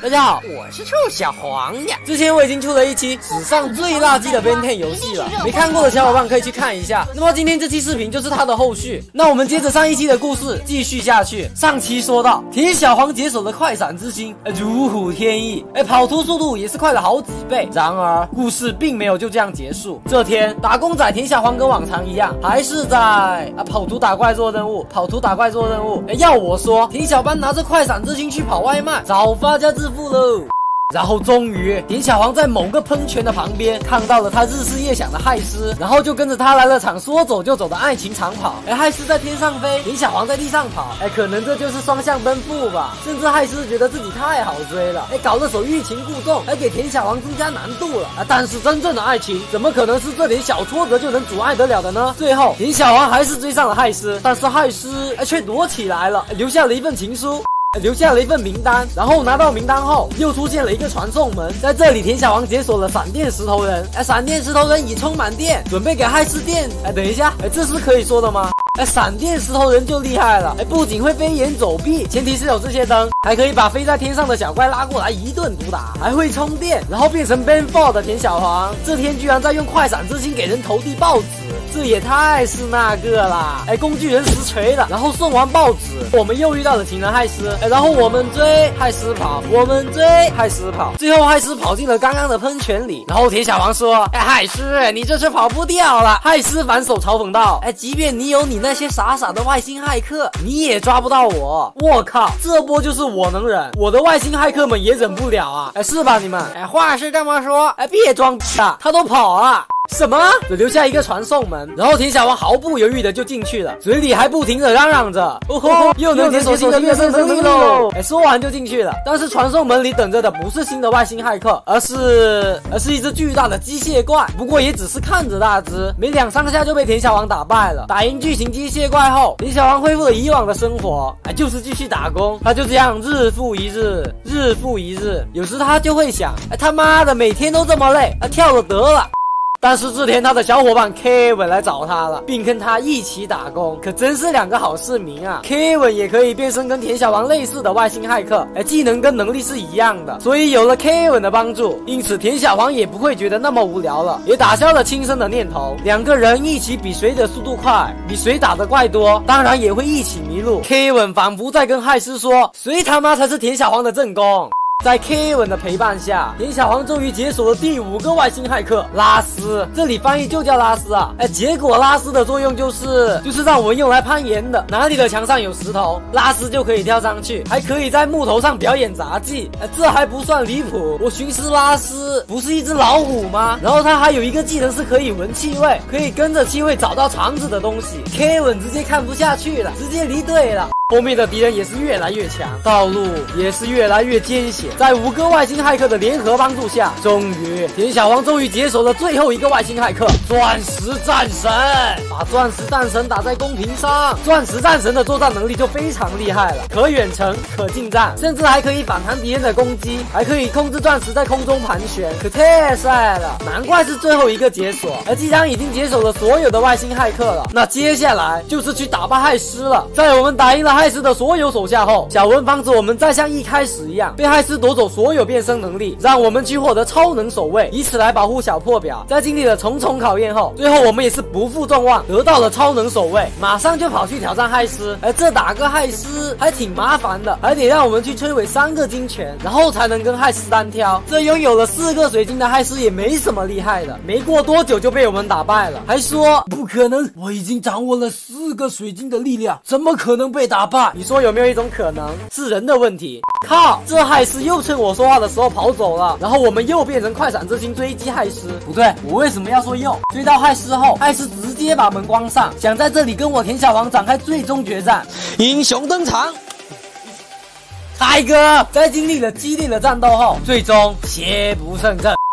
大家好，我是臭小黄呀。之前我已经出了一期史上最垃圾的 Ben 10游戏了，没看过的小伙伴可以去看一下。那么今天这期视频就是它的后续。那我们接着上一期的故事继续下去。上期说到田小黄解锁了快闪之心，如虎添翼，跑图速度也是快了好几倍。然而故事并没有就这样结束。这天打工仔田小黄跟往常一样，还是在跑图打怪做任务，要我说，田小班拿着快闪之心去跑外卖，早发家致富喽。然后终于田小黄在某个喷泉的旁边看到了他日思夜想的亥斯，然后就跟着他来了场说走就走的爱情长跑。亥斯在天上飞，田小黄在地上跑，可能这就是双向奔赴吧。甚至亥斯觉得自己太好追了，搞了首欲擒故纵，还给田小黄增加难度了。但是真正的爱情怎么可能是这点小挫折就能阻碍得了的呢？最后田小黄还是追上了亥斯，但是亥斯却躲起来了，留下了一份情书，留下了一份名单。然后拿到名单后又出现了一个传送门，在这里田小黄解锁了闪电石头人。闪电石头人已充满电，准备给亥斯电。等一下，这是可以说的吗？闪电石头人就厉害了，不仅会飞檐走壁，前提是有这些灯，还可以把飞在天上的小怪拉过来一顿毒打，还会充电，然后变成 Ben 4的田小黄这天居然在用快闪之心给人投递报纸，这也太是那个啦。工具人实锤了，然后送完报纸我们又遇到了情人亥斯，然后我们追亥斯跑，我们追亥斯跑，最后亥斯跑进了刚刚的喷泉里，然后田小黄说亥斯你这次跑不掉了。亥斯反手嘲讽道即便你有你那些傻傻的外星骇客，你也抓不到我。我靠，这波就是我能忍，我的外星骇客们也忍不了啊。是吧你们？话是这么说，别装了，他都跑了。什么？只留下一个传送门，然后田小黄毫不犹豫的就进去了，嘴里还不停的嚷嚷着又能解锁新的变身能力喽。说完就进去了。但是传送门里等着的不是新的外星骇客，而是一只巨大的机械怪。不过也只是看着大只，没2-3下就被田小黄打败了。打赢巨型机械怪后，田小黄恢复了以往的生活，就是继续打工。他就这样日复一日，日复一日。有时他就会想他妈的每天都这么累，跳了得了。但是这天他的小伙伴 Kevin 来找他了，并跟他一起打工，可真是2个好市民啊。 Kevin 也可以变身跟田小黄类似的外星骇客，技能跟能力是一样的，所以有了 Kevin 的帮助，因此田小黄也不会觉得那么无聊了，也打消了轻生的念头。2个人一起比谁的速度快，比谁打得怪多，当然也会一起迷路。 Kevin 仿佛在跟亥斯说，谁他妈才是田小黄的正宫。在 Kevin 的陪伴下，田小黄终于解锁了第5个外星骇客拉斯，这里翻译就叫拉斯啊。结果拉斯的作用就是让我们用来攀岩的，哪里的墙上有石头，拉斯就可以跳上去，还可以在木头上表演杂技。这还不算离谱，我寻思拉斯不是一只老虎吗？然后他还有一个技能是可以闻气味，可以跟着气味找到肠子的东西。Kevin 直接看不下去了，直接离队了。后面的敌人也是越来越强，道路也是越来越艰险。在5个外星骇客的联合帮助下，田小黄终于解锁了最后一个外星骇客钻石战神。把钻石战神打在公屏上，钻石战神的作战能力就非常厉害了，可远程，可近战，甚至还可以反弹敌人的攻击，还可以控制钻石在空中盘旋，可太帅了。难怪是最后一个解锁。既然已经解锁了所有的外星骇客了，那接下来就是去打败亥斯了。在我们打赢了亥斯的所有手下后，小文防止我们再像一开始一样被亥斯夺走所有变身能力，让我们去获得超能守卫，以此来保护小破表。在经历了重重考验后，最后我们也是不负众望，得到了超能守卫，马上就跑去挑战亥斯。这打个亥斯还挺麻烦的，还得让我们去摧毁3个金泉，然后才能跟亥斯单挑。这拥有了4个水晶的亥斯也没什么厉害的，没过多久就被我们打败了，还说不可能，我已经掌握了4个水晶的力量，怎么可能被打败？你说有没有一种可能是人的问题？靠，这亥斯又趁我说话的时候跑走了，然后我们又变成快闪之心追击亥斯。不对，我为什么要说又？追到亥斯后，亥斯直接把门关上，想在这里跟我田小黄展开最终决战。英雄登场，海哥在经历了激烈的战斗后，最终邪不胜正。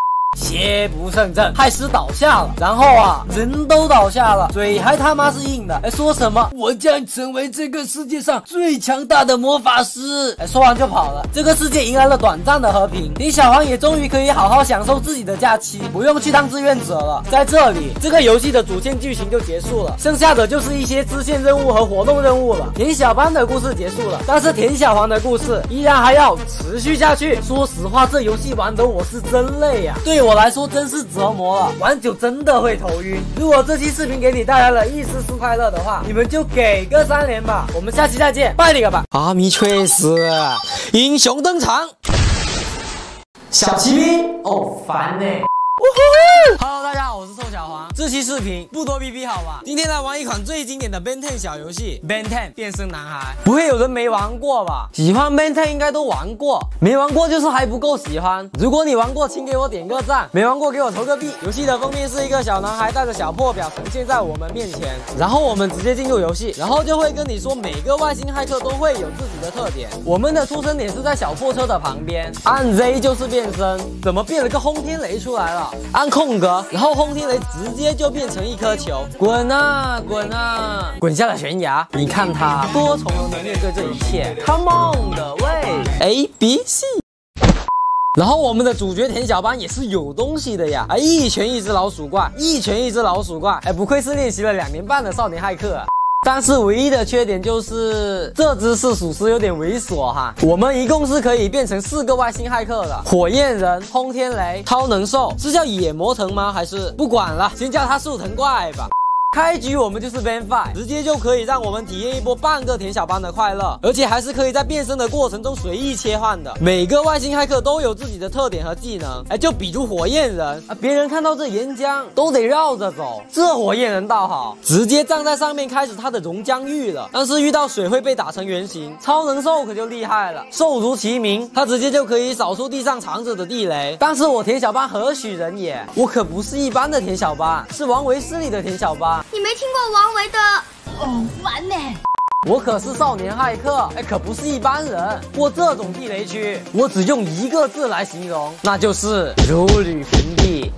邪不胜正，害师倒下了。然后啊，人都倒下了，嘴还他妈是硬的，说什么我将成为这个世界上最强大的魔法师，说完就跑了。这个世界迎来了短暂的和平，田小黄也终于可以好好享受自己的假期，不用去当志愿者了。在这里，这个游戏的主线剧情就结束了，剩下的就是一些支线任务和活动任务了。田小班的故事结束了，但是田小黄的故事依然还要持续下去。说实话，这游戏玩得我是真累呀，对我来说真是折磨了，玩久真的会头晕。如果这期视频给你带来了一丝丝快乐的话，你们就给个3连吧。我们下期再见，拜你个吧！阿弥确实，英雄登场，小骑兵哦，烦呢。Hello， 大家好，我是臭小黄。这期视频不多 PP 好吧？今天来玩一款最经典的 Ben 10小游戏 Ben 10变身男孩，不会有人没玩过吧？喜欢 Ben 10应该都玩过，没玩过就是还不够喜欢。如果你玩过，请给我点个赞；没玩过，给我投个币。游戏的封面是一个小男孩带着小破表呈现在我们面前，然后我们直接进入游戏，然后就会跟你说每个外星骇客都会有自己的特点。我们的出生点是在小破车的旁边，按 Z 就是变身，怎么变了个轰天雷出来了？按空格，然后轰天雷直接就变成一颗球，滚啊滚啊，滚下了悬崖。你看他多从容的面对这一切 ，Come on 的喂 ，A B C。然后我们的主角田小班也是有东西的呀，一拳一只老鼠怪，一拳一只老鼠怪，不愧是练习了2年半的少年骇客啊。但是唯一的缺点就是这姿势属实有点猥琐哈。我们一共是可以变成4个外星骇客的：火焰人、轰天雷、超能兽，是叫野魔藤吗？还是不管了，先叫他树藤怪吧。开局我们就是 Ben 5，直接就可以让我们体验一波半个田小班的快乐，而且还是可以在变身的过程中随意切换的。每个外星骇客都有自己的特点和技能，就比如火焰人别人看到这岩浆都得绕着走，这火焰人倒好，直接站在上面开始他的熔浆浴了。但是遇到水会被打成圆形。超能兽可就厉害了，兽如其名，他直接就可以扫出地上藏着的地雷。但是我田小班何许人也？我可不是一般的田小班，是王维诗里的田小班。 你没听过王维的哦，烦呢。 我可是少年骇客，可不是一般人。过这种地雷区，我只用1个字来形容，那就是如履平地。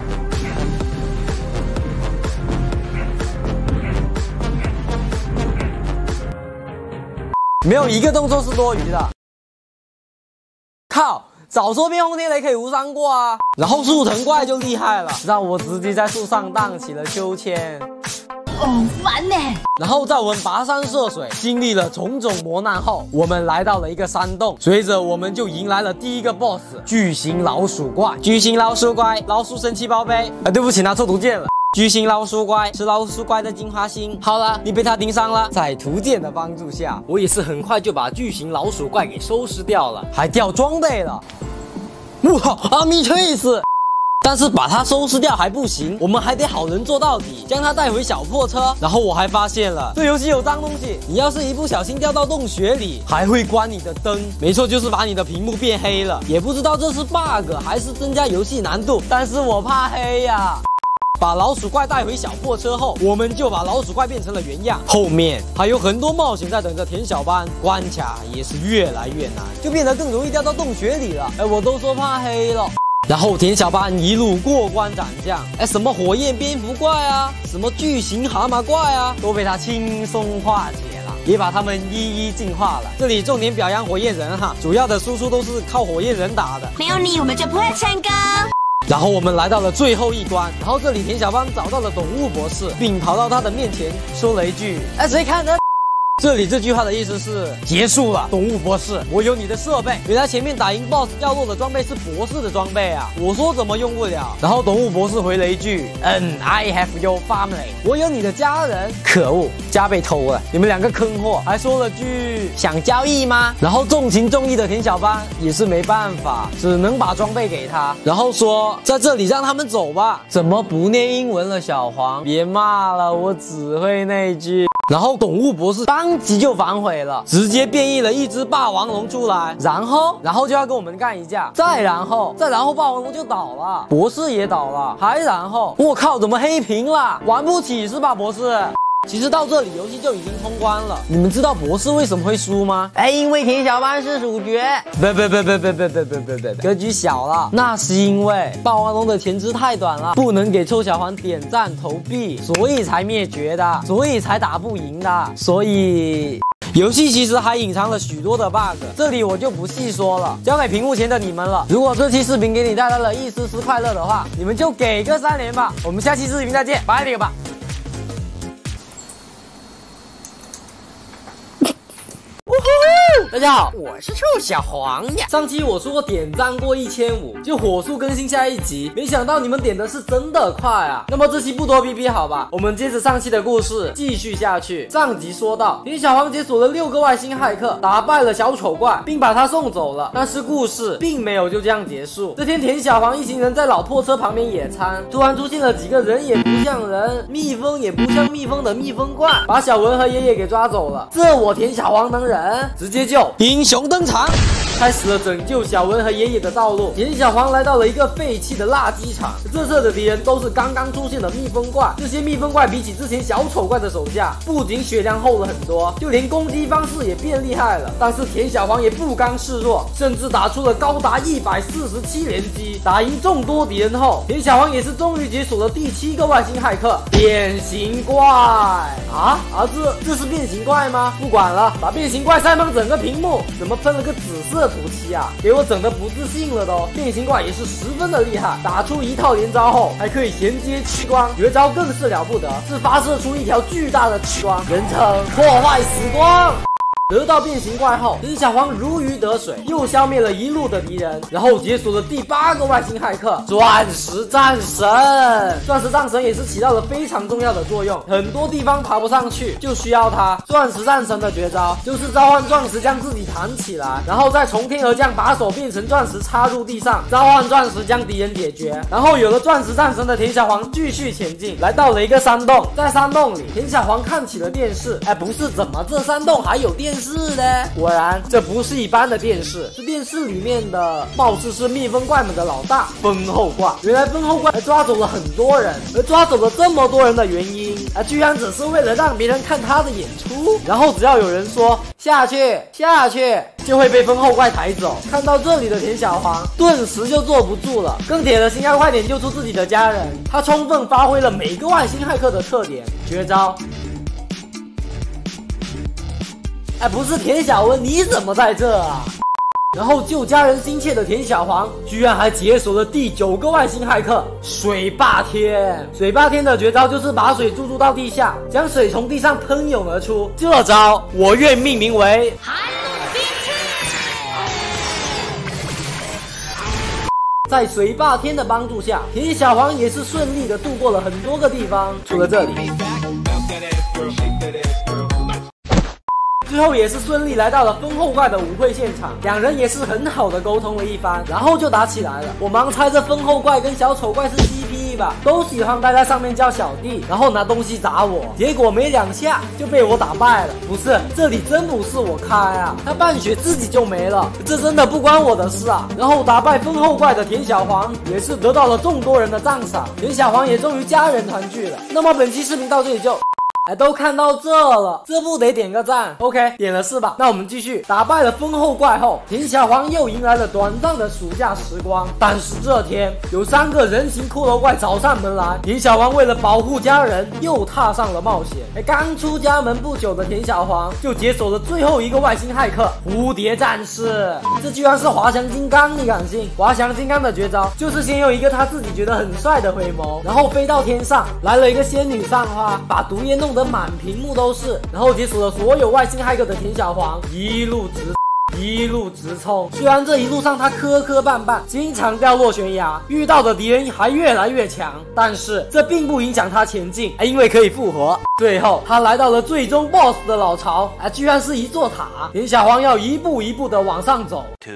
没有1个动作是多余的。靠！早说变轰天雷可以无伤过啊！然后树藤怪就厉害了，让我直接在树上荡起了秋千。 哦，烦呢。 然后在我们跋山涉水，经历了种种磨难后，我们来到了一个山洞，随着我们就迎来了第一个 BOSS 巨型老鼠怪。巨型老鼠怪，老鼠神奇宝贝。对不起，拿错图鉴了。巨型老鼠怪是老鼠怪的进化型。好了，你被它盯上了。在图鉴的帮助下，我也是很快就把巨型老鼠怪给收拾掉了，还掉装备了。哇，阿弥确实。但是把它收拾掉还不行，我们还得好人做到底，将它带回小破车。然后我还发现了，这游戏有脏东西，你要是一不小心掉到洞穴里，还会关你的灯。没错，就是把你的屏幕变黑了。也不知道这是 bug 还是增加游戏难度，但是我怕黑呀。把老鼠怪带回小破车后，我们就把老鼠怪变成了原样。后面还有很多冒险在等着田小班，关卡也是越来越难，就变得更容易掉到洞穴里了。我都说怕黑了。然后田小班一路过关斩将，什么火焰蝙蝠怪啊，什么巨型蛤蟆怪啊，都被他轻松化解了，也把他们一一进化了。这里重点表扬火焰人哈，主要的输出都是靠火焰人打的， 没有你我们就不会成功。 然后我们来到了最后一关，然后这里田小班找到了董物博士，并跑到他的面前说了一句：“谁看的？”这里这句话的意思是结束了，董物博士，我有你的设备。原来前面打赢 BOSS 掉落的装备是博士的装备啊！我说怎么用不了？然后董物博士回了一句：“I have your family， 我有你的家人。”可恶，家被偷了，你们2个坑货！还说了句想交易吗？然后重情重义的田小班也是没办法，只能把装备给他，然后说在这里让他们走吧。怎么不念英文了，小黄？别骂了，我只会那句。然后董物博士当即就反悔了，直接变异了一只霸王龙出来，然后就要跟我们干一架，再然后霸王龙就倒了，博士也倒了，还然后我靠，怎么黑屏了？玩不起是吧，博士？ 其实到这里游戏就已经通关了。你们知道博士为什么会输吗？因为田小班是主角。别，格局小了。那是因为霸王龙的前肢太短了，不能给臭小黄点赞投币，所以才灭绝的，所以才打不赢的。所以游戏其实还隐藏了许多的 bug， 这里我就不细说了，交给屏幕前的你们了。如果这期视频给你带来了一丝丝快乐的话，你们就给个3连吧。我们下期视频再见，拜了个吧。大家好，我是臭小黄呀。上期我说点赞过1500，就火速更新下一集，没想到你们点的是真的快啊。那么这期不多逼逼好吧，我们接着上期的故事继续下去。上集说到，田小黄解锁了6个外星骇客，打败了小丑怪，并把他送走了。但是故事并没有就这样结束。这天，田小黄一行人在老破车旁边野餐，突然出现了几个人也不像人，蜜蜂也不像蜜蜂的蜜蜂怪，把小文和爷爷给抓走了。这我田小黄能忍，直接就英雄登场，开始了拯救小文和爷爷的道路。田小黄来到了一个废弃的垃圾场，这侧的敌人都是刚刚出现的蜜蜂怪。这些蜜蜂怪比起之前小丑怪的手下，不仅血量厚了很多，就连攻击方式也变厉害了。但是田小黄也不甘示弱，甚至打出了高达147连击，打赢众多敌人后，田小黄也是终于解锁了第7个外星骇客——变形怪。这是变形怪吗？不管了，把变形怪塞满整个屏幕。怎么喷了个紫色涂漆啊？给我整的不自信了都。变形怪也是十分的厉害，打出一套连招后，还可以衔接激光，绝招更是了不得，是发射出一条巨大的激光，人称破坏死光。得到变形怪后，田小黄如鱼得水，又消灭了一路的敌人，然后解锁了第8个外星骇客——钻石战神。钻石战神也是起到了非常重要的作用，很多地方爬不上去，就需要它。钻石战神的绝招就是召唤钻石将自己弹起来，然后再从天而降，把手变成钻石插入地上，召唤钻石将敌人解决。然后有了钻石战神的田小黄继续前进，来到了一个山洞，在山洞里，田小黄看起了电视。不是，怎么这山洞还有电视呢？果然这不是一般的电视，是电视里面的貌似是蜜蜂怪们的老大蜂后怪。原来蜂后怪还抓走了很多人，而抓走了这么多人的原因居然只是为了让别人看他的演出。然后只要有人说下去，就会被蜂后怪抬走。看到这里的田小黄顿时就坐不住了，更铁的心要快点救出自己的家人。他充分发挥了每个外星骇客的特点，绝招。不是田小文，你怎么在这啊？然后救家人心切的田小黄，居然还解锁了第9个外星骇客——水霸天。水霸天的绝招就是把水注入到地下，将水从地上喷涌而出。这招我愿命名为寒露冰翅。在水霸天的帮助下，田小黄也是顺利的度过了很多个地方，除了这里。最后也是顺利来到了蜂后怪的舞会现场，两人也是很好的沟通了一番，然后就打起来了。我盲猜这蜂后怪跟小丑怪是 CP 吧，都喜欢待在上面叫小弟，然后拿东西砸我，结果没2下就被我打败了。不是，这里真不是我开啊，他半血自己就没了，这真的不关我的事啊。然后打败蜂后怪的田小黄也是得到了众多人的赞赏，田小黄也终于家人团聚了。那么本期视频到这里就都看到这了，这不得点个赞 ？OK， 点了是吧？那我们继续。打败了蜂后怪后，田小黄又迎来了短暂的暑假时光。但是这天有3个人形骷髅怪找上门来，田小黄为了保护家人，又踏上了冒险。刚出家门不久的田小黄就解锁了最后一个外星骇客——蝴蝶战士。这居然是滑翔金刚，你敢信？滑翔金刚的绝招就是先用一个他自己觉得很帅的回眸，然后飞到天上，来了一个仙女散花，把毒液弄得满屏幕都是，然后解锁了所有外星骇客的田小黄一路直冲。虽然这一路上他磕磕绊绊，经常掉落悬崖，遇到的敌人还越来越强，但是这并不影响他前进，因为可以复活。最后他来到了最终 BOSS 的老巢，居然是一座塔。田小黄要一步一步的往上走。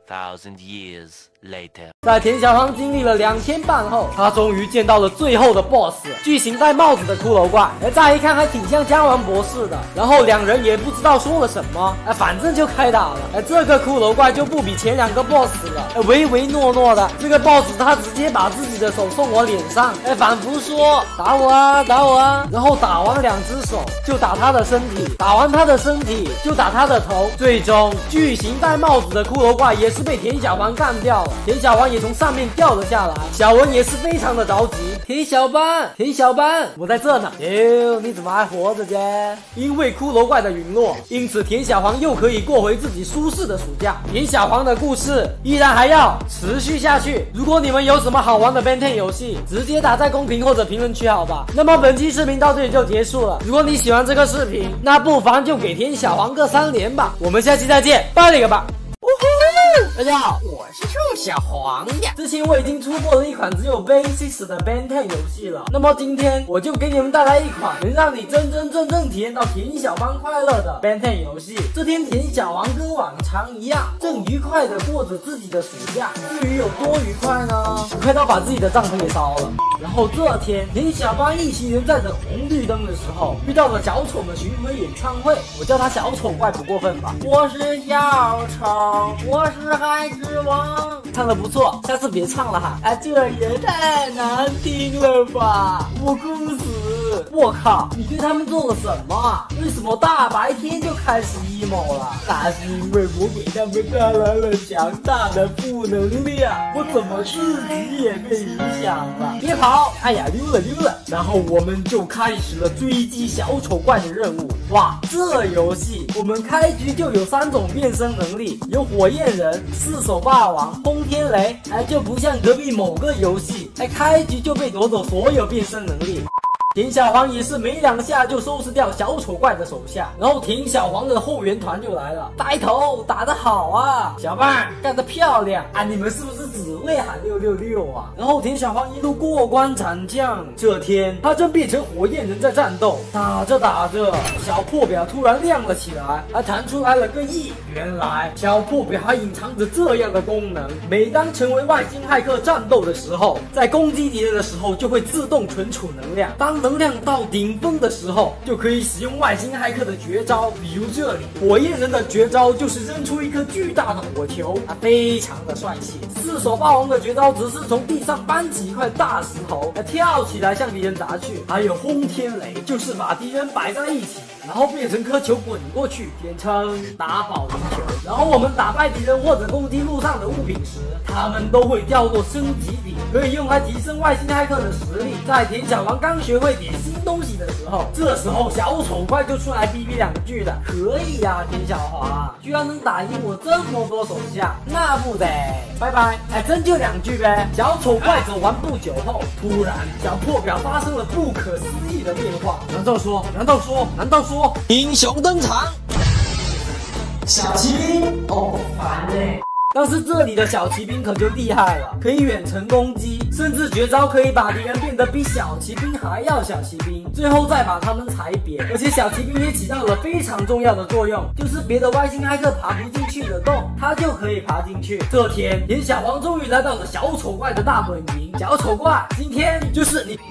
2,000 years later， 在田小黄经历了2天半后，他终于见到了最后的 BOSS， 巨型戴帽子的骷髅怪。再一看还挺像姜文博士的。然后两人也不知道说了什么，反正就开打了。这个骷髅怪就不比前2个 BOSS 了，唯唯诺诺的。这个 BOSS 他直接把自己的手送我脸上，仿佛说打我啊，打我啊。然后打完2只手就打他的身体，打完他的身体就打他的头。最终巨型戴帽子的骷髅怪也是被田小黄干掉了，田小黄也从上面掉了下来。小文也是非常的着急，田小班，田小班，我在这呢。你怎么还活着啫？因为骷髅怪的陨落，因此田小黄又可以过回自己舒适的暑假。田小黄的故事依然还要持续下去。如果你们有什么好玩的 Ben 10游戏，直接打在公屏或者评论区好吧。那么本期视频到这里就结束了。如果你喜欢这个视频，那不妨就给田小黄个3连吧。我们下期再见，拜了一个吧。大家好，我是臭小黄呀。之前我已经出过了一款只有 Basics 的 Ben 10游戏了，那么今天我就给你们带来一款能让你真正体验到田小黄快乐的 Ben 10游戏。这天田小黄跟往常一样，正愉快的过着自己的暑假。至于有多愉快呢？愉快到把自己的帐篷给烧了。然后这天田小黄一行人在等红绿灯的时候，遇到了小丑的巡回演唱会。我叫他小丑怪不过分吧？我是小丑，我是孩之王，唱得不错，下次别唱了哈。这也太难听了吧！我哭死！我靠，你对他们做了什么啊？为什么大白天就开始 emo 了？那是因为我给他们带来了强大的负能量，我怎么自己也被影响了？别跑！哎呀，溜了溜了。然后我们就开始了追击小丑怪的任务。哇，这游戏我们开局就有3种变身能力，有火焰人、4手霸王、轰天雷，就不像隔壁某个游戏，开局就被夺走所有变身能力。田小黄也是没2下就收拾掉小丑怪的手下，然后田小黄的后援团就来了。带头打得好啊，小伴干得漂亮啊！你们是不是只会喊666啊？然后田小黄一路过关斩将。这天他正变成火焰人在战斗，打着打着，小破表突然亮了起来，还弹出来了个亿。原来小破表还隐藏着这样的功能，每当成为外星骇客战斗的时候，在攻击敌人的时候就会自动存储能量，当能量到顶峰的时候，就可以使用外星骇客的绝招。比如这里火焰人的绝招就是扔出一颗巨大的火球，非常的帅气。4手霸王的绝招只是从地上搬起一块大石头，跳起来向敌人砸去。还有轰天雷，就是把敌人摆在一起，然后变成颗球滚过去，简称打保龄球。然后我们打败敌人或者攻击路上的物品时，他们都会掉落升级点，可以用来提升外星骇客的实力。在田小黄刚学会点新东西的时候，这时候小丑怪就出来逼逼2句了。可以呀，田小黄居然能打赢我这么多手下，那不得拜拜。真就2句呗。小丑怪走完不久后，突然小破表发生了不可思议的变化。难道说英雄登场？小骑兵烦欸。但是这里的小骑兵可就厉害了，可以远程攻击，甚至绝招可以把敌人变得比小骑兵还要小骑兵，最后再把他们踩扁。而且小骑兵也起到了非常重要的作用，就是别的外星骇客爬不进去的洞，它就可以爬进去。这天田小黄终于来到了小丑怪的大本营。小丑怪，今天就是你。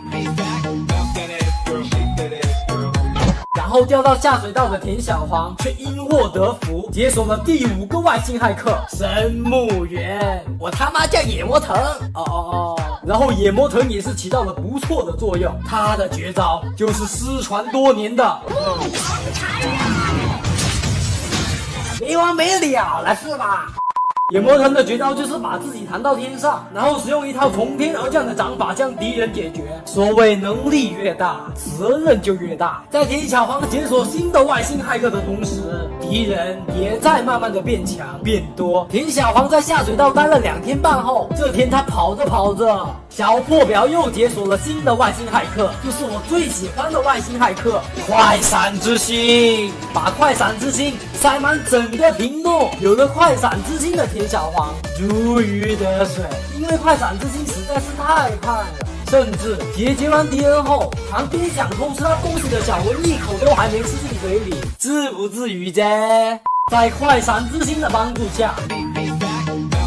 然后掉到下水道的田小黄却因祸得福，解锁了第5个外星骇客神木源。我他妈叫野魔藤然后野魔藤也是起到了不错的作用，他的绝招就是失传多年的没完没了了是吧？野魔藤的绝招就是把自己弹到天上，然后使用一套从天而降的掌法将敌人解决。所谓能力越大，责任就越大。在田小黄解锁新的外星骇客的同时，敌人也在慢慢的变强变多。田小黄在下水道待了2天半后，这天他跑着，小破表又解锁了新的外星骇客，就是我最喜欢的外星骇客快闪之星。把快闪之星塞满整个屏幕，有了快闪之星的田小黄如鱼得水，因为快闪之星实在是太快了，甚至解决完敌人后，旁边想偷吃他东西的小文一口都还没吃进嘴里，至不至于啫。在快闪之星的帮助下，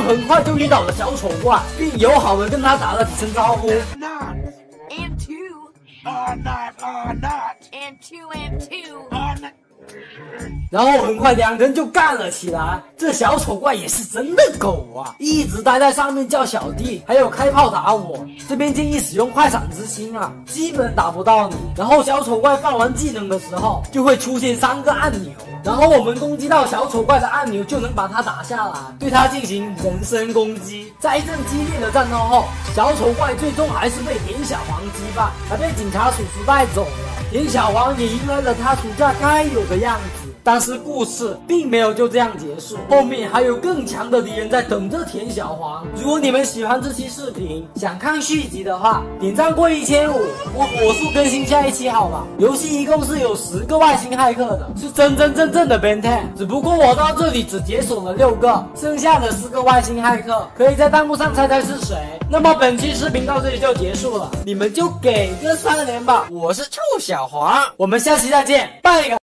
很快就遇到了小丑怪，并友好的跟他打了几声招呼。 And two. And two. 然后很快两人就干了起来。这小丑怪也是真的狗啊，一直待在上面叫小弟，还有开炮打我。这边建议使用快闪之心啊，基本打不到你。然后小丑怪放完技能的时候，就会出现3个按钮，然后我们攻击到小丑怪的按钮就能把它打下来，对它进行人身攻击。在一阵激烈的战斗后，小丑怪最终还是被田小黄击败，还被警察叔叔带走了。田小黄也迎来了他暑假该有的样子。但是故事并没有就这样结束，后面还有更强的敌人在等着田小黄。如果你们喜欢这期视频，想看续集的话，点赞过1500，我火速更新下一期好了。游戏一共是有10个外星骇客的，是真正的 Ben 10，只不过我到这里只解锁了6个，剩下的4个外星骇客可以在弹幕上猜猜是谁。那么本期视频到这里就结束了，你们就给个3连吧。我是臭小黄，我们下期再见，拜个。